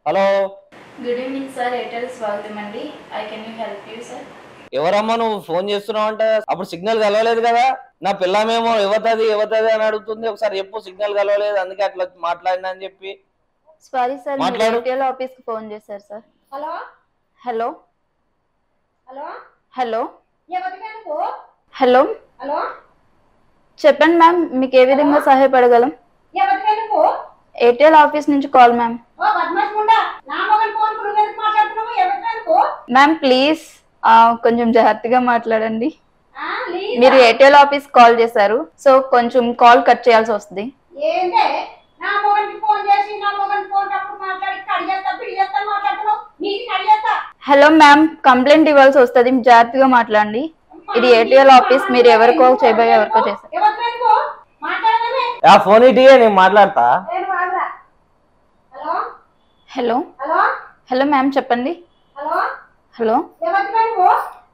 Hello. Good evening sir, Airtel స్వాగతం అండి. Can you help you sir? ఎవరమ్మా నువ్వు ఫోన్ చేస్తున్నావు అంటే అప్పుడు సిగ్నల్ కలవలేదు కదా. నా పిల్లమేమో ఎవతది అని అడుగుతుంది. ఒకసారి చెప్పు, సిగ్నల్ కలవలేదు అందుకే అట్లా మాట్లాడినా అని చెప్పి. సారీ సార్, మీరు మాట్లాడు. ఎయిర్టెల్ ఆఫీస్ కి ఫోన్ చేశారు సార్. హలో హలో హలో హలో ఎవరిగా నువ్వు? హలో హలో చెప్పండి మ్యామ్, మీకు ఏ విధంగా సహాయపడగలం? ఎవరిగా నువ్వు? ఎయిర్టెల్ ఆఫీస్ నుంచి కాల్ మ్యామ్. ఓ బద్మాష్ ముండా, నా మొగన్ ఫోన్ కు నువ్వు ఎందుకు మాట్లాడుతున్నావు? ఎవరిగా నువ్వు? మ్యామ్ ప్లీజ్ కొంచెం జాగ్రత్తగా మాట్లాడండి. లీజ్ మీరు ఎయిర్టెల్ ఆఫీస్ కాల్ చేశారు, సో కొంచెం కాల్ కట్ చేయాల్సి వస్తుంది. ఏంటే నా మొగన్ కి ఫోన్ చేసి నా మొగన్ ఫోన్ అప్పుడు మాట్లాడి కడి చేస్తా పిడి చేస్తా మాట్లాడుతున్నావు. నీకు కడి చేస్తా. హలో మ్యామ్, కంప్లైంట్ ఇవ్వాల్సి వస్తుంది, జాగ్రత్తగా మాట్లాడండి. ఇది ఎయిర్టెల్ ఆఫీస్, మీరు ఎవరికో చేయబోయే ఎవరికో చేశారు. ఎవరిగా నువ్వు? మాట్లాడమే. ఆ ఫోన్ ఇటీయే, నేను మాట్లాడతా. నేను వాడరా. Hello hello hello hello ma'am చెప్పండి. హలో హలో ఎవరిగా నువ్వు?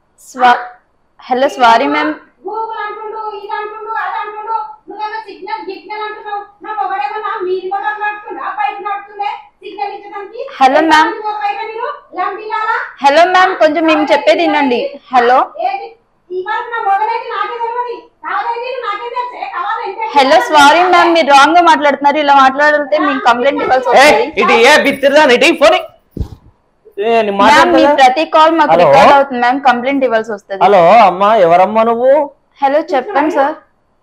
Hello sorry ma'am. గూగుల్ అంటుండు, ఇది అంటుండు, అది అంటుండు. నువ్వేమో సిగ్నల్ గిగ్నల్ అంటున్నావు. నా మొగడేమో నా మీరు కూడా నడుతుండా పైకి నడుతుండే సిగ్నల్ ఇచ్చడానికి. Hello ma'am. మీరు లంబిలాలా? హలో మ్యామ్, కొంచెం మేము చెప్పేది వినండి. హలో ఏంటి ఇవాళ నా మొగడైతే నాకే తెలియదు. కావాలంటే నాకే తెలిసే కావాలంటే. హలో సారీ మ్యామ్, మీరు రాంగ్ గా మాట్లాడుతున్నారు. ఇలా మాట్లాడితే మీకు కంప్లైంట్ ఇవ్వాల్సి వస్తుంది. ఇటు ఏ బిత్తిరిదా ఇటీ ఫోన్ మ్యామ్ మీ ప్రతి కాల్ మాకు హలో. రికార్డ్ అవుతుంది మ్యామ్, కంప్లైంట్ ఇవ్వాల్సి వస్తుంది. హలో అమ్మా, ఎవరమ్మా నువ్వు? హలో చెప్పండి సార్.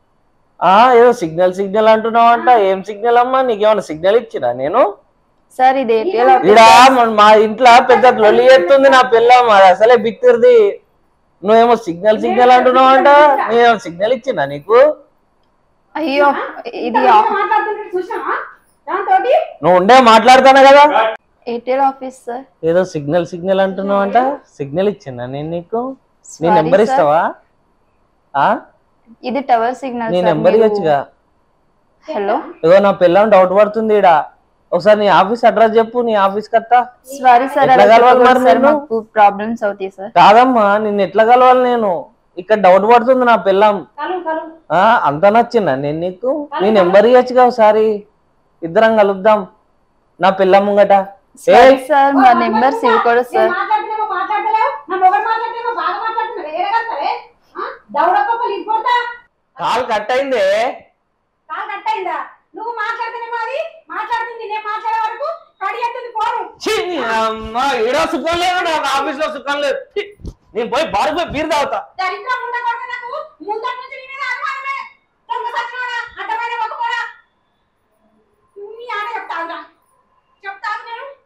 ఏదో సిగ్నల్ అంటున్నావు అంట. ఏం సిగ్నల్ అమ్మా? నీకేమన్నా సిగ్నల్ ఇచ్చిరా నేను? సార్ ఇది ఎయిర్టెల్ ఆఫీస్. ఈడ మా ఇంట్లో పెద్ద లొల్లి చేస్తుంది నా పిల్లమ్మ, అది అసలే బిత్తిరిది. నువ్వేమో సిగ్నల్ అంటున్నావు అంట. నేనేమో సిగ్నల్ ఇచ్చినా నీకు? అయ్యో ఇది మాట్లాడుతుంటే చూసావా దాంతోటి? నువ్వు ఉండే మాట్లాడతాను కదా. Airtel office sir. ఏదో సిగ్నల్ అంటున్నావు అంట. సిగ్నల్ ఇచ్చిందా నేను నీకు? నీ Sorry, నెంబర్ sir. ఇస్తావా? ఇది టవర్ సిగ్నల్ నీ సార్. నెంబర్ ఇవ్వచ్చుగా. హలో ఏదో నా పిల్లం డౌట్ పడుతుంది ఈడ. ఒకసారి నీ ఆఫీస్ అడ్రస్ చెప్పు, నీ ఆఫీస్ కత్తా. సారీ సార్, ఎట్లా కలవాలి మరి సార్ నేను? మాకు ప్రాబ్లమ్స్ అవుతాయి సార్. కాదమ్మా, నిన్ను ఎట్లా కలవాలి నేను? ఇక్కడ డౌట్ పడుతుంది నా పిల్లం. కలు కలు అంత నచ్చిందా నేను నీకు? నీ నెంబర్ ఇవ్వచ్చుగా ఒకసారి, ఇద్దరం కలుద్దాం నా పిల్లం ముంగట. సారీ సార్, మా నెంబర్స్ ఇవ్వకూడదు సార్. మాట్లాడుతున్నామో మాట్లాడలేవు. నా మొగడు మాట్లాడుతున్నామో బాగా మాట్లాడుతున్నారు. ఏడగలుగుతారే దౌడప్పలు ఇవ్వతా. కాల్ కట్ అయిందే. కాల్ కట్ అయిందా? నువ్వు మాట్లాడుతున్నామో అది మాట్లాడుతుంది. నేను మాట్లాడే వరకు కడి ఎత్తుంది పోను. అమ్మా, ఈడ సుఖం లేదు, నాకు ఆఫీస్ లో సుఖం లేదు. ఛీ, నేను పోయి బారు పోయి బీర్ తాగుతా. దరిద్రం ఉండకూడదు నాకు. ముందటి నుంచి నీ మీద అనుమానమే. దొంగ సచ్చినోడా, అడ్డమైన మొక్కకోడా. నీ ఆడ చెప్తావురా. చెప్తాను నేను.